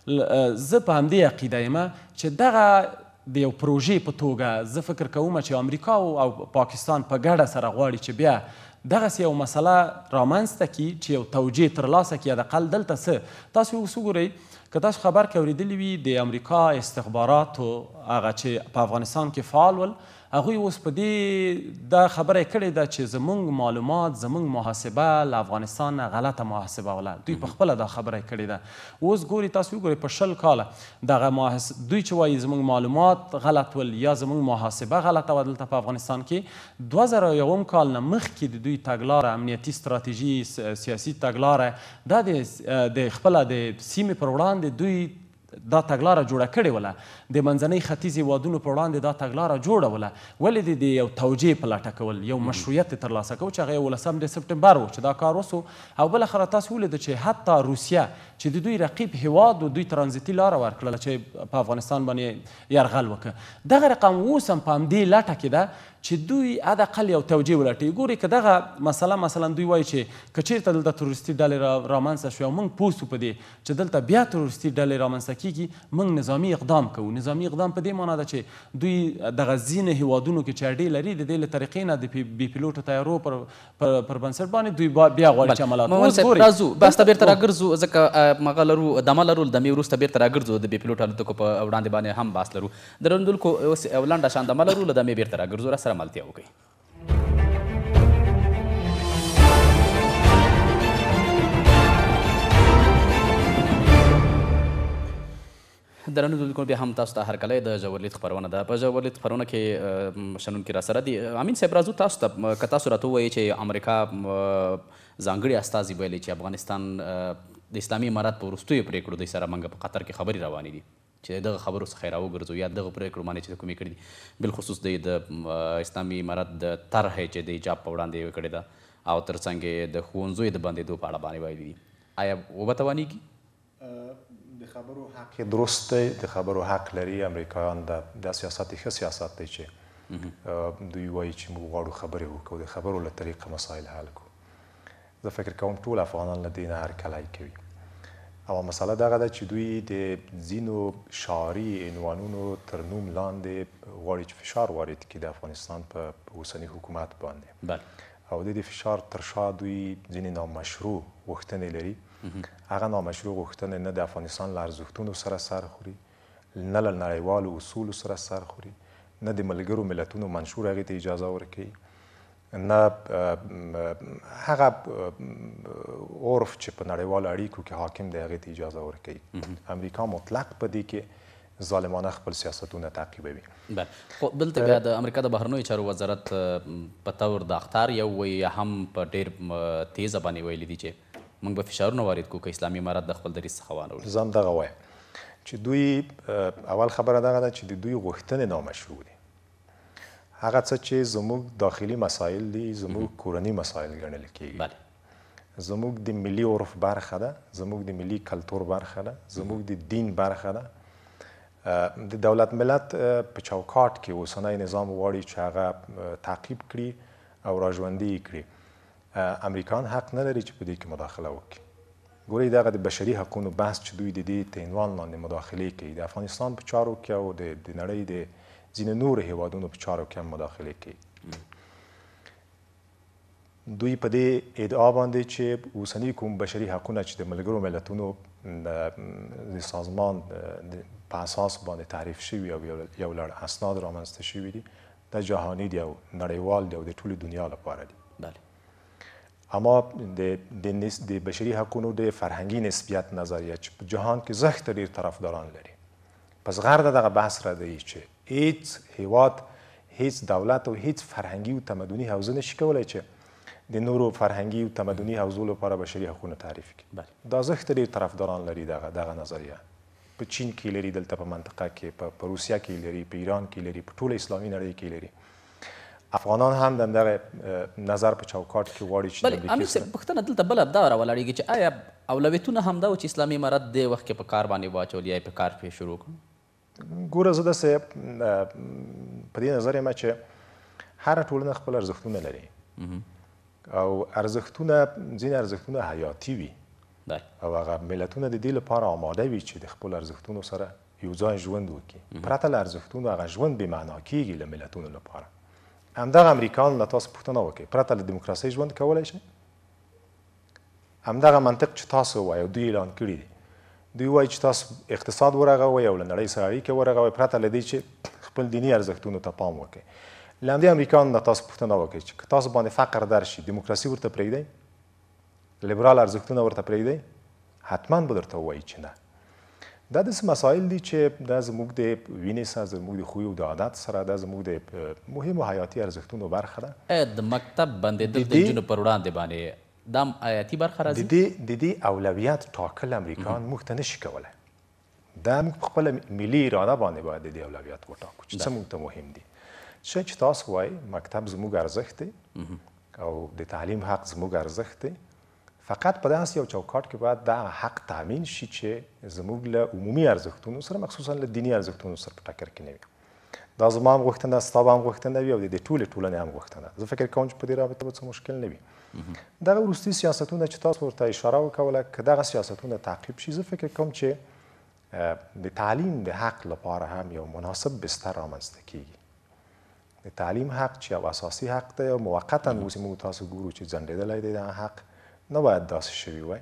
زه په همدې عقیده یم چې دغه د یو پروژې په توګه زه فکر کوم چې امریکا او پاکستان په ګډه سره غواړي چې بیا دغسې یو مسله رامنځته کړي چې یو توجیه ترلاسه کړي. حداقل دلته څه تاسو اوس وګورئ که تاسو خبر کې اورېدلي وي د امریکا استخباراتو هغه چې په افغانستان کې فعال ول هغوی اوس په دې دا خبره یې کړې ده چې زموږ معلومات زموږ محاسبه له افغانستان نه غلطه محاسبه وله. دوی په خپله دا خبره یې کړې ده. اوس ګورئ تاسو وګورئ په 20 کاله دغه دوی چې وایي زموږ معلومات غلط ول یا زموږ محاسبه غلطه وه دلته په افغانستان کې 2001 کال نه مخکې د دوی تګلاره امنیتي ستراتیژي سیاسي تګلاره دا د خپله د سیمې پر وړاندې دوی دا تګلاره جوړه کړې وله. د منځنۍ ختیځ هیوادونو پر وړاندې دا تګلاره جوړه وله. ولې د یو توجیه په لټه کول، یو مشروعیت یې ترلاسه کوو چې هغه 18 د سپټمبر و چې دا کار وسو. او بالاخره تاسو ولیده چې حتی روسیه چې د دوی رقیب هیواد و دوی ترانزیتي لاره ورکړله چې په افغانستان باندې یرغل وکړه. دغه رقم اوس هم په همدې لټه کې ده چې دوی حداقل یو توجیه ولټوي. ګورئ که دغه مسله مثلا دوی وایي چې که چېرته دلته تروریستي ډلې رامنځته شوې او موږ پوه سو په دې چې دلته بیا تروریستي ډلې رامنځته کېږي موږ نظامي اقدام کوو. نظامي اقدام په دې معنا ده چې دوی دغه ځینې هیوادونو کې چې اډې لري د دې له طریقې نه د بې پیلوټو طیارو پر بنسټ باندې دوی بیا غواړي چې عملات راځو بس ته بیرته راګرځو ځکه مغه لرو دمه لرو دمې وروسته بیرته راګرځو د بې پیلوټ الوتکو په وړاندې باندې هم بحث لرو. درندونکو اوس لنډه شان دمه لرو له دمې بیرته راګرځو راسره ملتیا وکړئ. درنو لیدونکو بیا هم تاسو ته هرکلی د ژورلید خپرونه ده. په ژورلید خپرونه کې شنونکي راسره دي. امین صاحب راځو تاسو ته که تاسو راته ووایئ چې امریکا ځانګړي استازي ویلي چې افغانستان د اسلامي امارت په وروستیو پرېکړو دوی سره موږ په قطر کې خبرې روانې دي چې دغه خبرو څخه یې راوګرځو یا دغه پرېکړو باندې چې کومې کړي دي بالخصوص د اسلامي امارت د طرحې چې د ایجاب په وړاندې یې کړې ده او تر څنګ یې د ښوونځیو د بندېدو په اړه باندې ویلي دي. آیا وبه توانیږي؟ د خبرو حق درست دی، د خبرو حق لري. امریکایان دا سیاست ښه سیاست دی چې دوی وایي چې موږ غواړو خبرې وکړو د خبرو له طریقه مسایل حل کړو. زه فکر کوم ټول افغانان له دې نه هرکلی کوي. او مسله دغه ده چې دوی د ځینو شعاري عنوانونو تر نوم لاندې غواړي چې فشار وارد کړي د افغانستان په اوسني حکومت باندې بله او د دې فشار تر شا دوی ځینې نامشروع غوښتنې لري هغه نامشروع غوښتنې نه د افغانستان له ارزښتونو سره سر خوري نه له نړیوالو اصولو سره سر خوري نه د ملګرو ملتونو منشور هغې ته اجازه ورکوي نه هغه عرف چې په نړیوالو اړیکو کې حاکم دی هغې ته اجازه ورکوي امریکا مطلق په دې کې ظالمانه خپل سیاستونه تعقیبوي بله خو دلته بیا د امریکا د بهرنیو چارو وزارت په طور د اخطار یو وایي هم په ډېر تیزه باندې ویلي دي چې موږ به فشارونه وارد کړو که اسلامي امارت د خپل دریځ څخه وانه زه هم دغه وایم چې دوی اول خبره دغه ده چې د دوی غوښتنې نامشروع دي هغه څه چې زموږ داخلي مسایل دي زموږ کورني مسایل ګڼل کېږي زموږ د ملي عرف برخه ده زموږ د ملي کلتور برخه ده زموږ د دین برخه ده د دولت ملت په چوکاټ کې اوسنی نظام غواړي چې هغه تعقیب کړي او راژوندي یې کړي امریکایان حق نه لري چې په دې کې مداخله وکړي ګورئ دغه د بشري حقونو بحث چې دوی د دې ته عنوان لاندې مداخلې کوي د افغانستان په چارو کې او د نړۍ د ځینې نورو هیوادونو په چارو کې هم مداخلې کوي دوی په دې ادعا باندې چې اوسني کوم بشري حقونه چې د ملګرو ملتونو د سازمان په اساس باندې تعریف شوي او یو لړ اسناد رامنځته شوي دي دا جهاني دي او نړیوال دي او د ټولې دنیا لپاره دي بله اما د بشري حقونو د فرهنګي نسبیت نظریه چې په جهان کې زښته ډېر طرفداران لري پس غرض دغه بحث را دی چې هیڅ هیواد هیڅ دولت او هیڅ فرهنګي او تمدني حوزه نشي کولی چې د نورو فرهنګي او تمدني حوزو لپاره بشري حقونه تعریف کړي دا زښته ډېر طرفداران لري دغه نظریه په چین کې لري دلته په منطقه کې په روسیه کې لري په ایران کې لري په ټوله اسلامي نړۍ کې لري افغانان هم د همدغه نظر په چوکاټ کې غواړي چې بله امیر صاحب پوښتنه دلته بله دا راولاړېږي چې آیا اولویتونه همدا و چې اسلامي امارت دې وخت کې په کار باندې واچول یا یې په کار پرې شروع کړو ګوره زه داسې په دې نظر یم چې هره ټولنه خپل ارزښتونه لري او ارزښتونه ځینې ارزښتونه حیاتي وي او هغه ملتونه د دې لپاره آماده وي چې د خپل ارزښتونو سره یو ځای ژوند وکړي پرته له ارزښتونو هغه ژوند بې معنا کېږي له ملتونو لپاره همدغه امریکایانو نه تاسو پوښتنه وکړئ پرته له دیموکراسۍ ژوند کولی شئ همدغه منطق چې تاسو وایي دوی اعلان کړي دي دوی وایي چې تاسو اقتصاد ورغوئ او له نړۍ سره اړیکې ورغوئ پرته له دې چې خپل دیني ارزښتونو ته پام وکړئ له همدې امریکایانو نه تاسو پوښتنه وکړئ چې که تاسو باندې فقر درشي دیموکراسي ورته پرېږدئ لیبرال ارزښتونه ورته پرېږدئ حتما به درته ووایي چې نه دا داسې مسایل دي چې دا زموږ د وینې سره زموږ د خوی او د عادت سره دا زموږ د مهمو حیاتي ارزښتونو برخه ده د مکتب بندېدل د نجونو پر وړاندې باندې دا حیاتي برخه راځي د دې اولویت ټاکل امریکایان موږ ته نشي کولی دا موږ په خپله ملي اراده باندې باید د دې اولویت وټاکو چې څه موږ ته مهم دي څه چې تاسو وایي مکتب زموږ ارزښت دی او د تعلیم حق زموږ ارزښت دی فقط په داسې یو چوکاټ کې باید دا حق تامین شي چې زموږ له عمومي ارزښتونو سره مخصوصا له دیني ارزښتونو سره په ټکر کې نه وي دا زما هم غوښتنه ستا به هم غوښتنه وي او د دې ټولې ټولنې هم غوښتنه زه فکر کوم چې په دې رابطه به څه مشکل نه وي دغه وروستي سیاستونه چې تاسو ورته اشاره وکوله که دغه سیاستونه تعقیب شي زه فکر کوم چې د تعلیم د حق لپاره هم یو مناسب بستر رامنځته کیږي د تعلیم حق چې یو اساسي حق دی او موقتا اوس موږ تاسو ګورو چې ځنډېدلی دی دغه حق نه باید داسې شوي وای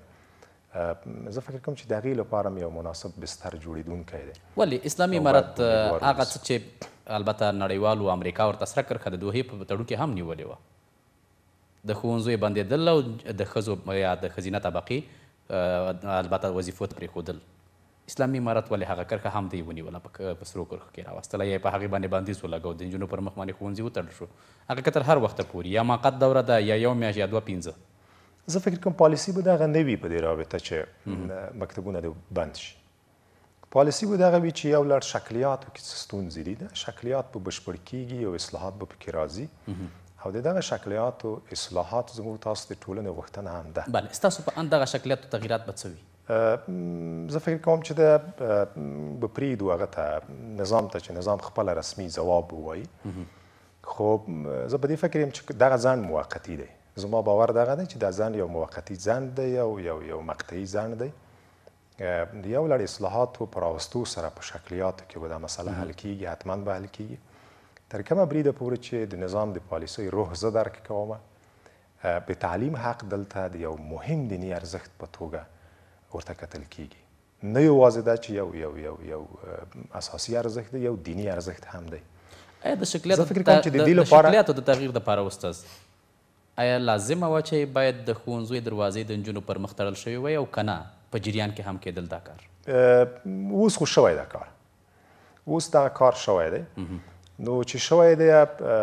زه فکر کوم چې د هغې لپاره یو مناسب بستر جوړېدونکی دی ولې اسلامي امارت هغه څه چې البته نړیوالو امریکا ورته سره کرښه د دوحې په تړون کې هم نیولې وه د ښوونځیو بندېدل او د ښځو یا د ښځینه طبقې البته وظیفو ته پرېښودل اسلامي امارت ولې هغه کرښه هم دی ونیوله په سرو کرښو کې راوستله یا په هغې باندې بندیز ولګو د نجونو پر مخ باندې ښوونځي وتړل شو هغه که تر هر وخته پورې یا موقت دوره ده یا یو میاشت یا 2-5 زه فکر کوم پالیسي به دغه نه وي په دې رابطه چې مکتبونه دې بند شي پالیسي به دغه وي چې یو لړ شکلیاتو کې څه ستونزې دي دا شکلیات به بشپړ کېږي او اصلاحات به پکې راځي او د دغه شکلیاتو اصلاحاتو زموږ تاسو د ټولنې غوښتنه هم ده بله ستاسو په اند دغه شکلیاتو تغییرات به څه وي زه فکر کوم چې به پرېږدو هغه ته نظام ته چې نظام خپله رسمي ځواب ووایي خو زه په دې فکر یم چې دغه ځنډ موقتي دی زما باور دغه دی چې دا ځنډ یو موقتي ځنډ دی یو مقطعي ځنډ دی د یو لړ اصلاحاتو په راوستو سره په شکلیاتو کې به دا مسله حل کیږي، حتما به حل کیږي. تر کومه بریده پورې چې د نظام د پالیسۍ روح زه درک کومه، به تعلیم حق دلته د یو مهم دیني ارزښت په توګه ورته کتل کیږي. نه یوازې دا چې یو اساسي ارزښت دی، یو دیني ارزښت هم دی. آیا د شکلیاتو د تغییر دپاره استاذ آیا لازمه وه چې باید د ښوونځیو دروازې د نجونو پر مخ تړل شوې وی او که نه په جریان کې هم کېدل دا کار؟ اوس خو شوی دا کار، اوس دغه کار شوی دی. نو چې شوی دی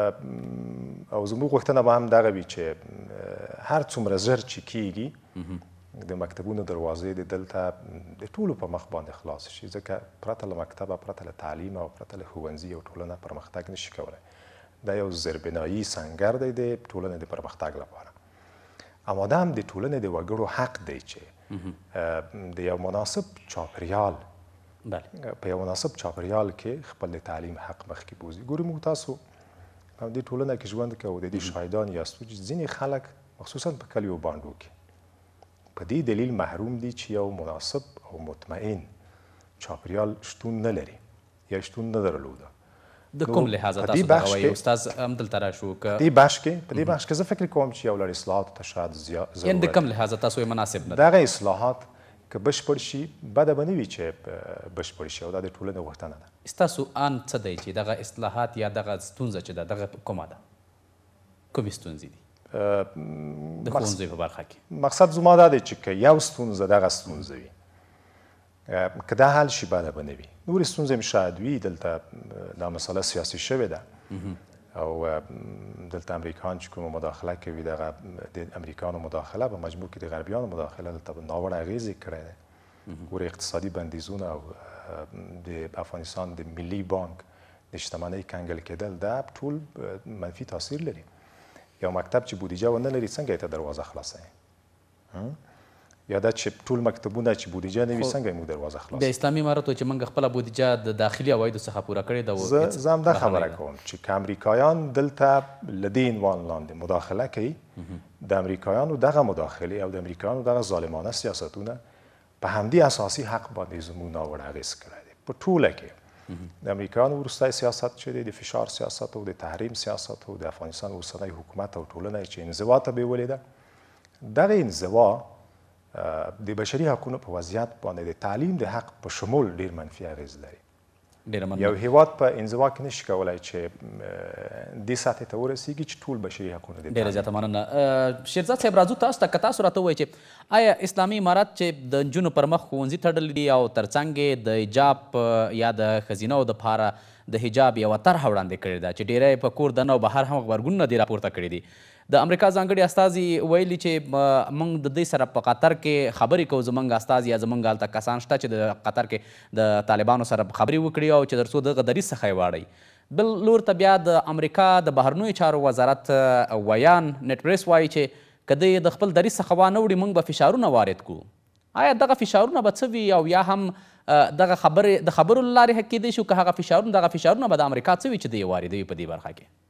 او زموږ غوښتنه به هم دغه وي چې هر څومره ژر چې کیږي د مکتبونو دروازې د دلته د ټولو په مخ باندې خلاص شي، ځکه پرته له مکتبه، پرته له تعلیم او پرته له ښوونځي او ټولنه پرمختګ نشي کولی. دا یو زیربنایي سنګر دی د ټولنې د پرمختګ لپاره. اما دا هم د ټولنې د وګړو حق دی چې د یو مناسب چاپریال په یو مناسب چاپریال کې خپل د تعلیم حق مخکې بوځي. ګورې موږ تاسو په دې ټولنه کې ژوند کوو، د دې شاهدان یاستو چې ځینې خلک مخصوصا په کلیو بانډو کې په دې دلیل محروم دي چې یو مناسب او مطمئن چاپریال شتون نه لري یا شتون نه درلوده. د کوم لحاظه تاسو دغه وایي استاذ همدلته راشو؟ په دې بحث کې زه فکر کوم چې یو لړ اصلاحاتو ته شاید ضرورت، یعنې د کوم لحاظه تاسو یې مناسب نه دغه اصلاحات که بشپړ شي بده به نه وي چې بشپړ شي، او دا د ټولنې غوښتنه ده. ستاسو آن څه دی چې دغه اصلاحات یا دغه ستونزه چې ده دغه کومه ده؟ کومې ستونزې دي د ښوونځیو په برخه کې؟ مقصد زما دا دی چې که یو ستونزه دغه ستونزه وي، که دا حل شي بده به نه وي. نورې ستونزې هم شاید وي. دلته دا مسله سیاسي شوې ده او دلته امریکایان چې کومه مداخله کوي، دغه د امریکایانو مداخله په مجموع کې د غربیانو مداخله دلته به ناوړه اغېزې کړی دی. ګورې اقتصادي بندیزونه او د افغانستان د ملي بانک د شتمنۍ کنګل کېدل، دا ټول منفي تاثیر لري. یو مکتب چې بودیجه ونه لري څنګه یې ته دروازه خلاصوي؟ یا دا چې ټول مکتبونه چې بودیجه نه وي څنګه یې موږ دروازه خلاصوو؟ بیا اسلامي امارت وایي چې موږ خپله بودیجه د داخلي عوایدو څخه پوره کړې ده. زه هم دا خبره کوم چې که امریکایان دلته له دې عنوان لاندې مداخله کوي، د امریکایانو دغه مداخلې او د امریکایانو دغه ظالمانه سیاستونه په همدې اساسي حق باندې زموږ ناوړه اغېز کړی دی. په ټوله کې د امریکایانو وروستی سیاست چې دی، د فشار سیاست او د تحریم سیاست او د افغانستان اوسنی حکومت او ټولنه چې انزوا ته بیولې ده، دغه انزوا د بشري حقونو په وضعیت باندې د تعلیم د حق په شمول ډېر منفي اغېز لري. یو هیواد په انزوا کې نشي کولی چې دې سطحې ته ورسیږي چې ټول بشري حقونه ډېره زیاته مننه. شیرزاد صاحب راځو تاسو ته، که تاسو راته ووایئ چې آیا اسلامي امارت چې د نجونو پر مخ ښوونځي تړلی دي او ترڅنګ د حجاب یا د ښځینهو دپاره د حجاب یوه طرحه وړاندې کړې ده چې ډېری په کور دننه او بهر هم غبرګونونه دې راپورته کړي دي. د امریکا ځانګړي استازي ویلي چې موږ د دې سره په قطر کې خبرې کوو، زموږ استازي یا زموږ هلته کسان شته چې د قطر کې د طالبانو سره خبرې وکړي او چې تر څو دغه دریځ څخه یې واړوي. بل لور ته بیا د امریکا د بهرنیو چارو وزارت ویان نیټ پریس وایي چې که دوی د خپل دریځ څخه وانه وړي موږ به فشارونه وارد کړو. آیا دغه فشارونه به څه وي او یا هم دغه د خبرو له لارې حل کیدی شي؟ که هغه فشارونه به د امریکا څه وي چې دوی یې واردوي په دې برخه کې؟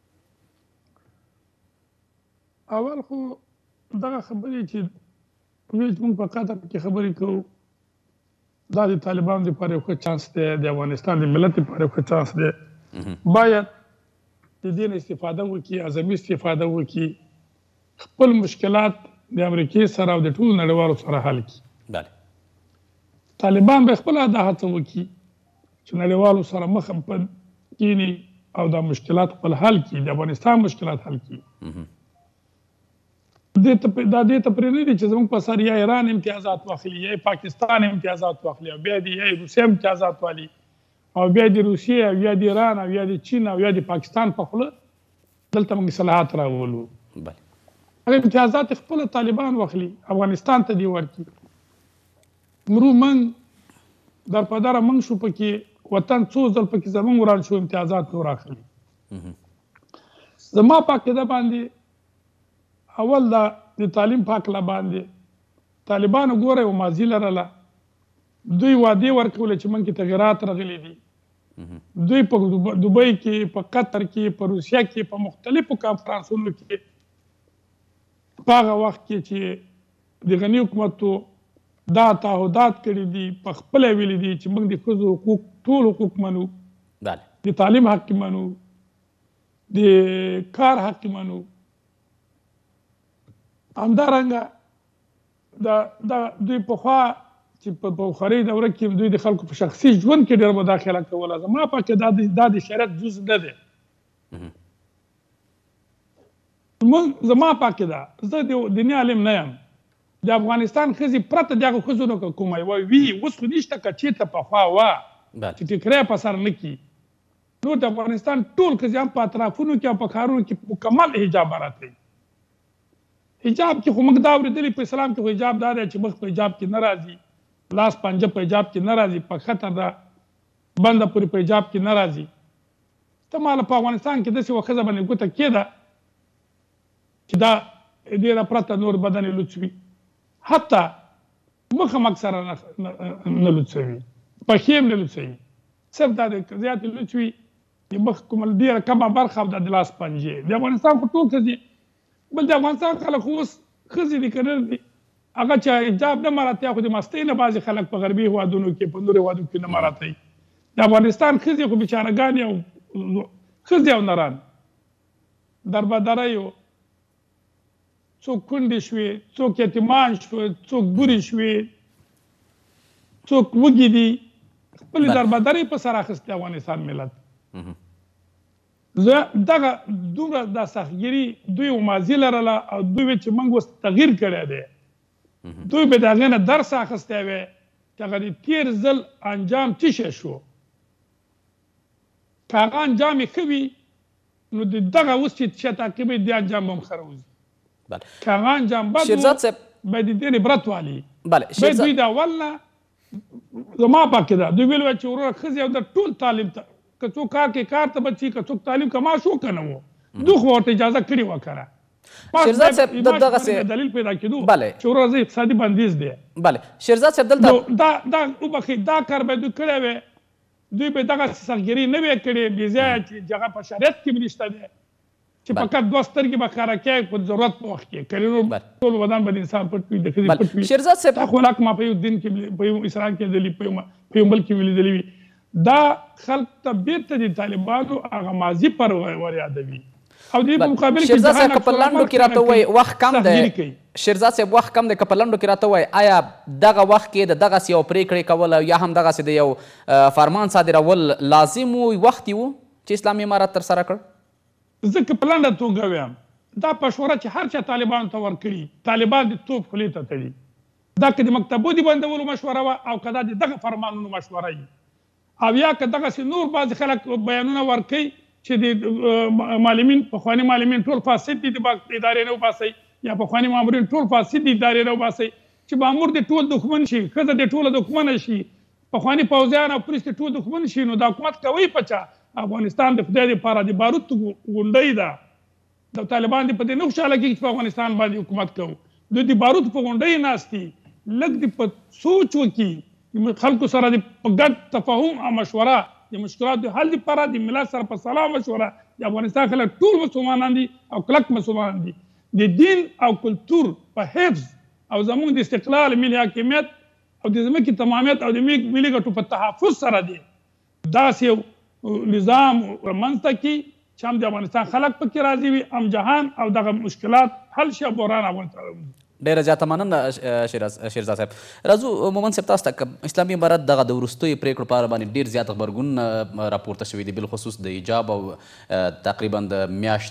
اول خو دغه خبرې چې موږ په قطر کې خبرې کوو، دا د طالبانو لپاره یو ښه چانس دی، د افغانستان د ملت لپاره یو ښه چانس دی. باید د دې نه استفاده وکړي، اعظمي استفاده وکړي، خپل مشکلات د امریکې سره او د ټولو نړیوالو سره حل کړي. طالبان به خپله دا هڅه وکړي چې نړیوالو سره مخ کیني او دا مشکلات خپل حل کړي، د افغانستان مشکلات حل کړي. دا دې ته پرې نه دي چې زموږ په سر یا ایران امتیازات واخلي یا پاکستان امتیازات واخلي او بیا د یا روسیه امتیازات والی او بیا د روسیې او یا د ایران او یا د چین او یا د پاکستان په خوله دلته موږ اصلاحات راولو. هغه امتیازات خپله طالبان واخلي، افغانستان ته دې ورکړي. مرو موږ در په دره موږ شو پکې وطن څو ځل پکې زموږ وران شو امتیازات نور اخلي. زما په عقیده باندې اول د تعلیم په هکله باندې طالبانو ګوره یو ماضي لرله، دوی وعدې ورکولې چې موږ کې تغیرات راغلي دي. دوی په دوبۍ کې، په قطر کې، په روسیه کې، په مختلفو کانفرانسونو کې په هغه وخت کې چې د غني حکومت دا تعهدات کړي دي په خپله ویلي دي چې موږ د ښځو حقوق ټول حقوق منو د تعلیم حق منو د کار حق منو همدارنګه دوی پخوا چې په بخاري دوره کې دوی د خلکو په شخصي ژوند کې ډېره مداخله کوله زما په کې دا د شریعت جز نه دی زما په کې دا زه د دیني عالم نه یم د افغانستان ښځې پرته د هغو ښځو نه که کومه یوه وي اوس خو نشته که چېرته پخوا وه چې ټیکری په سر نه کړي نور د افغانستان ټول ښځې هم په اطرافونو کې او په ښارونو کې مکمل حجاب مراته حجاب کې خو موږ دا اورېدلي په اسلام کې خو حجاب دا دی چې مخ په حجاب کې نه راځي لاس پنجه په حجاب کې نه راځي په خطر ده بنده پورې په حجاب کې نه راځي ته ماله په افغانستان کې داسې یوه ښځه باندې ګوته کېده چې دا ډېره پرته نور بدن یې لوڅ وي حتی مخ هم اکثره نه لوڅوي پښې هم نه لوڅوي صرف دا د زیاتې لوڅ وي د مخ کومه ډېره کمه برخه او د لاس پنجې د افغانستان خو ټول ښځې بل د افغانستان خلک خو اوس ښځې دي که نه دي هغه چې حجاب نه مراتیا خو د مستۍ نه بعضې خلک په غربي هېوادونو کې په نورو هېوادونو کې نه مراتي د افغانستان ښځې خو بېچارهګانې او ښځې او نران دربدریو څوک کونډې شوې څوک یتیمان شوې څوک بورې شوې څوک وږي دي خپلې دربدرۍ په سر اخیستې افغانستان ملت دغه دومره دا سختګیري دوی ماضي لرله او دوی وی چې موږ اوس تغییر کړی دی دوی به د هغې نه درس اخیستی وی چې هغه د تېر ځل انجام څه شی شو که هغه انجام یې ښه وي نو د دغه اوس چې شی تعقیب یې دې انجام به هم ښه راوځي که هغه انجام بد و باید د دې عبرت والی باید دوی د اول نه زما پکې ده دوی ویل چې وروره ښځې او د ټول تعلیم ته که څوک کار کې کار ته بچي که څوک تعلیم که معاش وکنه و دوی خو ورته اجازه کړې وه که نه شیرزاد صاحب دغسې دلیل پیدا کېدو چې وروره زه اقتصادي بندیز دی بله شیرزاد صاحب دلته دا وبخئ دا کار به دوی کړی وی دوی به دغسې سختګیري نه وی کړې بې ځایه چې هغه په شریعت کې به نشته دی چې فقط دوه سترګې به ښکاره کوي په ضرورت په وخت کې که نور ټول بدن به د انسان پټ وي د ښځې پټ وي دا خوراک ما په یو دین کې په یو اسلام کې لیدلي په یو بل کې لیدلي وي دا خلق ته بیرته د طالبانو هغه ماضي پر ور یادوي او د دې په مقابل کې شیرزاد صاحب که په لنډو کې راته ووایي وخت کم دی شیرزاد صاحب وخت کم دی که په لنډو کې راته ووایي آیا دغه وخت کې د دغسې یو پرېکړې کول او یا هم دغسې د یو فرمان صادرول لازم و وخت و چې اسلامي امارت ترسره کړ زه که په لنډه توګه ویم دا مشوره چې هر چا طالبانو ته ورکړي طالبان د توپ خولې ته تړي دا که د مکتبو د بندولو مشوره وه او که دا د دغه فرمانونو مشوره وي او یا که دغسې نور بعضې خلک بیانونه ورکوي چې د معلمین پخواني معلمین ټول فاسد دي د ادارې نه وباسئ یا پخواني مامورین ټول فاسد دي ادارې نه وباسئ چې مامور د ټول دښمن شي ښځه د ټوله دښمنه شي پخواني پوځیان او پولیس د ټول دښمن شي نو د حکومت کوئ په چا افغانستان د خدای دپاره د باروتو غونډۍ ده د طالبان دې په دې نه خوشحاله کېږي چې په افغانستان باندې حکومت کوو دوی د باروتو په غونډۍ ناست دي لږ د په سوچ وکړي خلکو سره د په ګډ تفاهم او مشوره د مشکلاتو د حل لپاره د ملت سره په سلا مشوره د افغانستان خلک ټول مسلمانان دي او کلک مسلمانان دي د دین او کلتور په حفظ او زموږ د استقلال ملي حاکمیت او د ځمکې تمامیت او د ملي ګټو په تحفظ سره دی داسې یو نظام رامنځته کړي چې هم د افغانستان خلک پکې راضي وي هم جهان او دغه مشکلات حل شي او بحران افغانستان ډیره زیاته مننه شیرزاد صاحب راځو مومن صاحب تاسو ته اسلامي امارت دغه د وروستیو پرېکړو په اړه باندې ډېر زیات غبرګونونه راپورته شوي دي بالخصوص د حجاب او تقریبا 2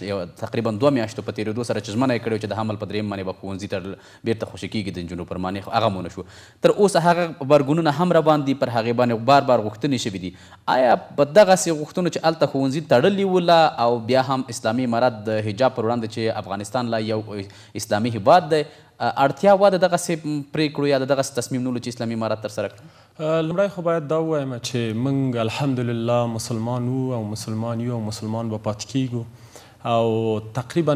میاشتو په تېرېدو سره چې ژمنه یې کړې چې د حمل په درېیم باندې به ښوونځي ته بېرته خوشي کېږي د نجونو پر باندې هغه مونه شو تر اوسه هغه غبرګونونه هم راباندي پر هغې باندې بار بار غوښتنې شوي دي آیا په دغسې غوښتنو چې هلته ښوونځي تړلي وله او بیا هم اسلامي امارت د حجاب پر وړاندې چې افغانستان لا یو اسلامي هېواد دی اړتیا وه د دغسې پرېکړو یا د دغسې تصمیم نیولو چې اسلامي امارت ترسره کړي لومړی خو باید دا ووایم چې موږ الحمدلله مسلمان وو او مسلمان یو او مسلمان به پاتې کیږو او تقریبا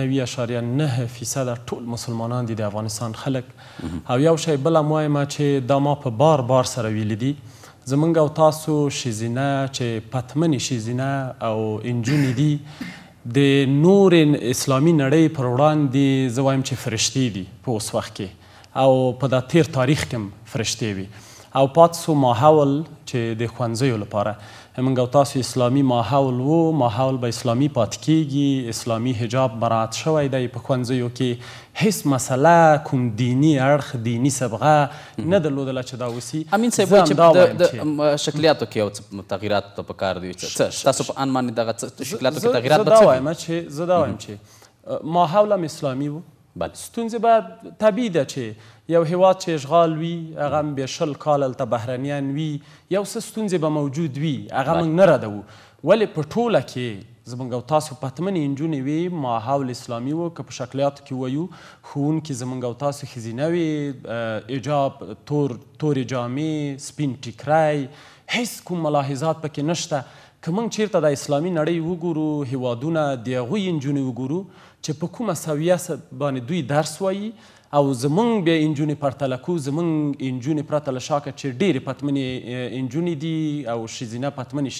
9.9% ټول مسلمانان دي د افغانستان خلک او یو شی بل هم وایم چې دا ما په بار بار سره ویلي دي زموږ او تاسو ښځینه چې پتمنې ښځینه او انجونې دي د نور اسلامي نړۍ پر وړاندې زه وایم چې فرشتې دي په اوس وخت کې او په دا تیر تاریخ کې هم فرشتې وي او پاتې سو ماحول چې د ښوونځیو لپاره موږ او تاسو اسلامي ماحول و ماحول به اسلامي پاتې کیږي اسلامي حجاب مراعات شوی دی په ښوونځیو کې هیڅ مسله کوم دیني اړخ دیني صبغه نه درلودله چې دا وسي امین صاحب وایي چې د شکلیاتو کې یو تغییرات ته پکار دي ستاسو په ان باندې دغه شکلیاتو کې تغییرات به څه زه دا وایم چې ماحول هم اسلامي و ستونزې به طبیعي ده چې یو هیواد چې اشغال وي هغه هم بیا 20 کال هلته بهرنیان وي یو څه ستونزې به موجود وي هغه موږ نه ردوو ولې په ټوله کې زموږ او تاسو پتمنې نجونې وي ماحول اسلامي و که په شکلیاتو کې وایو ښوونکي زموږ او تاسو ښځینه وي حجاب تورې جامې سپین ټیکری هیڅ کوم ملاحظات پکې نشته که موږ چیرته د اسلامي نړۍ وګورو هیوادونه د هغوی نجونې وګورو چې په کومه سویه باندې دوی درس وایي او زمونږ بیا نجونې پرتله کو زمونږ نجونې پرته له شاکه چې ډېرې پتمنې نجونې دي او ښځینه پتمنې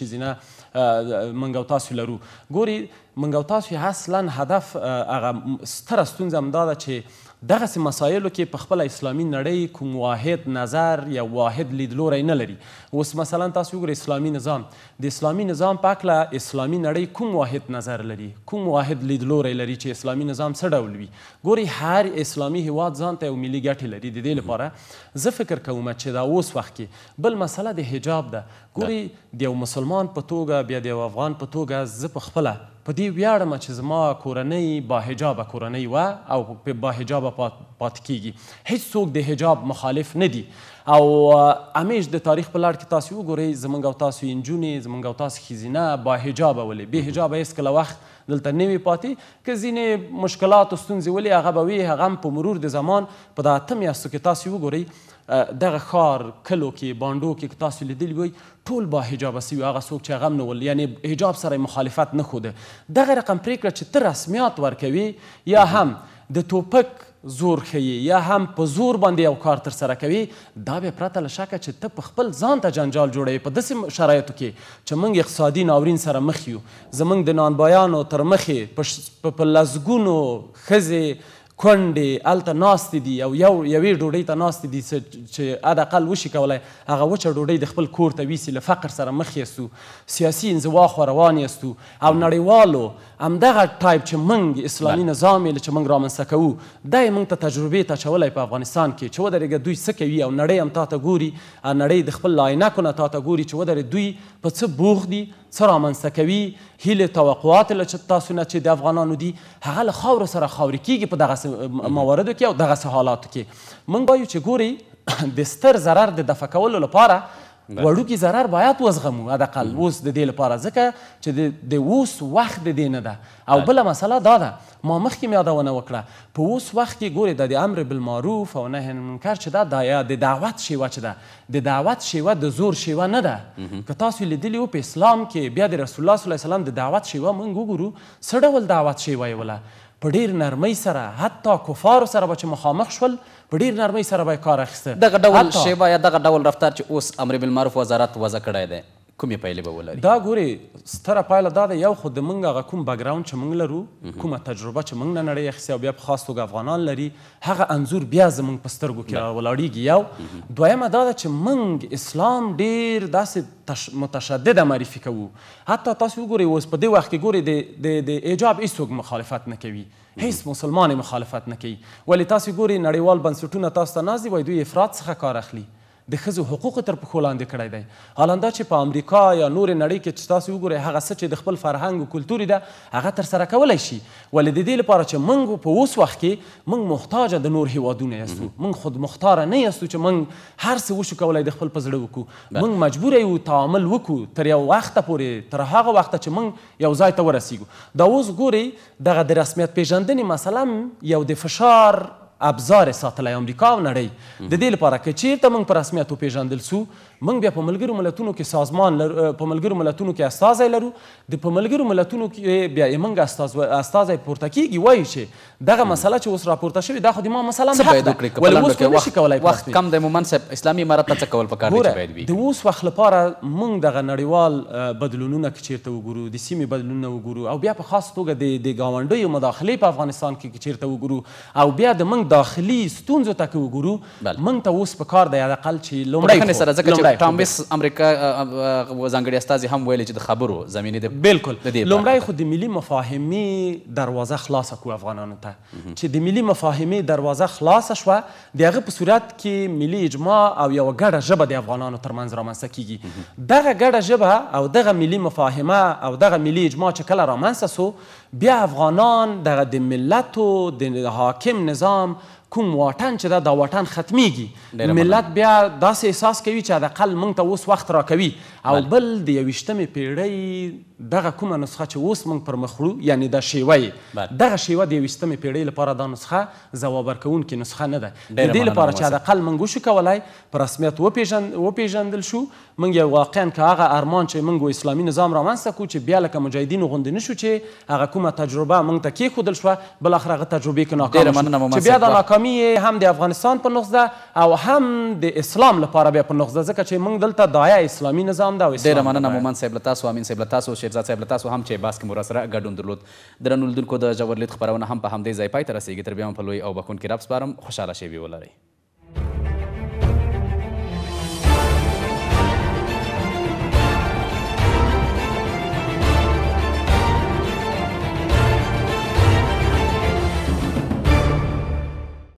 ښځینه موږ او تاسو لرو ګوري موږ او تاسو اصلا هدف هغه ستره ستونزه همدا ده چې دغسې مسایلو کې په خپله اسلامي نړۍ کوم واحد نظر یا واحد لیدلوری نه لري اوس مثلا تاسو وګورئ اسلامي نظام د اسلامي نظام په هکله اسلامي نړۍ کوم واحد نظر لري کوم واحد لیدلوری لري چې اسلامي نظام څه ډول وي ګورئ هر اسلامي هیواد ځان ته یو ملي ګټې لري د دې لپاره زه فکر کوم چې دا اوس وخت کې بل مسله د حجاب ده ګورئ د یو مسلمان په توګه بیا د یو افغان په توګه زه په خپله په دې ویاړم چې زما کورنۍ با حجابه کورنۍ وه او با حجابه پاتې کیږي هیڅ څوک د حجاب مخالف نه دي او همیش د تاریخ په لړ کې تاسو وګورئ زموږ او تاسو نجونې زموږ او تاسو ښځینه با حجابه ولې بې حجابه هېڅکله وخت دلته نه وي پاتې که ځینې مشکلات او ستونزې ولې هغه به وي هغه هم په مرور د زمان په دا 8 میاشتو کې تاسو وګورئ دغه ښار کلو کې بانډو کې که تاسو لیدلي وئ ټول با حجابه سوي هغه څوک چې هغه هم نه ول یعنې حجاب سره مخالفت نه ښوده دغه رقم پرېکړه چې ته رسمیات ورکوي یا هم د ټوپک زور ښیي یا هم په زور باندې یو کار ترسره کوي دا بیا پرته له شکه چې ته په خپل ځان ته جنجال جوړوي په داسې شرایطو کې چې موږ اقتصادي ناورین سره مخ یو زموږ د نانبایانو تر مخې په لسګونو ښځې کونډې هلته ناستې دي او یوې ډوډۍ ته ناستې دي چې حداقل وشي کولی هغه وچه ډوډۍ د خپل کور ته ویسي له فقر سره مخ یستو سیاسي انزوا خوا روان یستو او نړیوالو همدغه ټایپ چې موږ اسلامي نظام یې چې موږ رامنځته کوو دا یې موږ ته تجربې ته اچولی په افغانستان کې چې ودرېږه دوی څه کوي او نړۍ هم تا ته ګوري نړۍ د خپل عینکو نه تا ته ګوري چې ودرې دوی په څه بوخ دي څه رامنځته کوي هیلې توقعات له تاسو نه چې د افغانانو دي هغه له خاورو سره خاورې کیږي په دغسې مواردو کې او دغسې حالاتو کې موږ وایو چې ګورئ د ستر ضرر د دفع کولو لپاره وړوکي ضرر باید وزغمو حداقل اوس د دې لپاره ځکه چې د اوس وخت د دې نه ده او بله مسله دا ده ما مخکې مې یادونه وکړه په اوس وخت کې ګورئ د امر بالمعروف او نهی عن المنکر چې دا د دعوت شیوه چې ده د دعوت شیوه د زور شیوه نه ده که تاسو لیدلي وو په اسلام کې بیا د رسول الله صلی الله علیه وسلم د دعوت شیوه موږ وګورو څه ډول دعوت شیوه یې وله په ډېر نرمۍ سره حتی کفارو سره به چې مخامخ شول په ډېر نرمۍ سره به یې کار اخیسته دغه ډول شیبه یا دغه ډول رفتار چې اوس امر بالمعروف وزارت وضع کړی دی کومې پایلې به ولري دا ګورې ستره پایله دا ده یو خو د موږ هغه کوم بکګراونډ چې موږ لرو کومه تجربه چې موږ نه نړۍ اخیستې او بیا په خاص توګه افغانان لري هغه انځور بیا زموږ په سترګو کې راولاړېږي یو دویمه دا ده چې موږ اسلام ډېر داسې متشدده معرفي کوو حتی تاسو وګورئ اوس په دې وخت کې ګورئ د حجاب هېڅوک مخالفت نه کوي هیڅ مسلمان مخالفت نه کوي ولې تاسو ګورئ نړیوال بنسټونه تاسو ته ناست دي وایي دوی افراط څخه کار اخلي د ښځو حقوق تر پښو لاندې کړی دی حالا دا چې په امریکا یا نورې نړۍ کې چې تاسو وګورئ هغه څه چې د خپل فرهنګ او کلتور ده هغه ترسره کولی شي ولې د دې لپاره چې موږ په اوس وخت کې موږ محتاجه د نور هیوادونه یستو موږ خود مختاره نه یستو چې موږ هر څه وشو کولی د خپل په زړه وکړو موږ مجبوره یو تعامل وکړو تر یو وخته پورې تر هغه وخته چې موږ یو ځای ته ورسیږو دا اوس ګورئ دغه د رسمیت پیژندنې مسله یو د فشار ابزار ساتلی امریکا او نړۍ د دې لپاره که چیرته موږ په رسمیت وپېژندل سو موږ بیا په ملګرو ملتونو کې سازمان په ملګرو ملتونو کې استازی لرو د په ملګرو ملتونو کې بیا یې موږ استازی پورته کیږي وایي چې دغه مسله چې اوس راپورته شوې دا خو د ما مسله هم حق ده ولې اوس خو نشي کولی وخت کم دی مومن صاحب اسلامي امارت ته څه کول پکار دی چې باید وي د اوس وخت لپاره موږ دغه نړیوال بدلونونه که چیرته وګورو د سیمې بدلونونه وګورو او بیا په خاص توګه د ګاونډیو مداخلې په افغانستان کې که چیرته وګورو او بیا د موږ داخلي ستونزو ته که وګورو موږ ته اوس په کار دی حداقل چې لومړی سره ځکه چې ټامبس امریکا ځانګړي استازي هم ویلي چې د خبرو زمینې د بالکل لومړی خو د ملي مفاهمې دروازه خلاصه کړو افغانانو ته چې د ملي مفاهمې دروازه خلاصه شوه د هغه په صورت کې ملي اجماع او یوه ګډه ژبه د افغانانو ترمنځ رامنځته کیږي دغه ګډه ژبه او دغه ملي مفاهمه او دغه ملي اجماع چې کله رامنځته سو بیا افغانان دغه د ملتو د حاکم نظام کوم واټن چې دا واټن ختمیږي ملت بیا داسې احساس کوي چې حداقل موږ ته اوس وخت راکوي او بل د 21مې پیړۍ دغه کومه نسخه چې اوس موږ پر مخ وړو یعنی دا شیوه دغه شیوه د 21مې پیړۍ لپاره دا نسخه ځواب ورکوونکې نسخه نه ده د دې لپاره چې حداقل موږ وشو کولی په رسمیت وپېژندل شو موږ یو واقعا که هغه ارمان چې موږ اسلامي نظام رامنځته کړو چې بیا لکه مجاهدینو غوندې نه شو چې هغه کومه تجربه موږ ته کېښودل شوه بالاخره هغه تجربې کې ناکامه شو چې بیا دا ناکامي هم د افغانستان په نقص ده او هم د اسلام لپاره بیا په نقص ده ځکه چې موږ دلته دایه اسلامي نظام ده او ډېره مننه مومند صاحب له تاسو امین صاحب له تاسو شیرزاد صاحب له تاسو هم چې بحث کې مو راسره ګډون درلود درنو لیدونکو د ژور لید خپرونه هم په همدې ځای پای ته رسیږي تر بیا هم په لوی او بخښونکي رب سپارم خوشحاله شئ ولرئ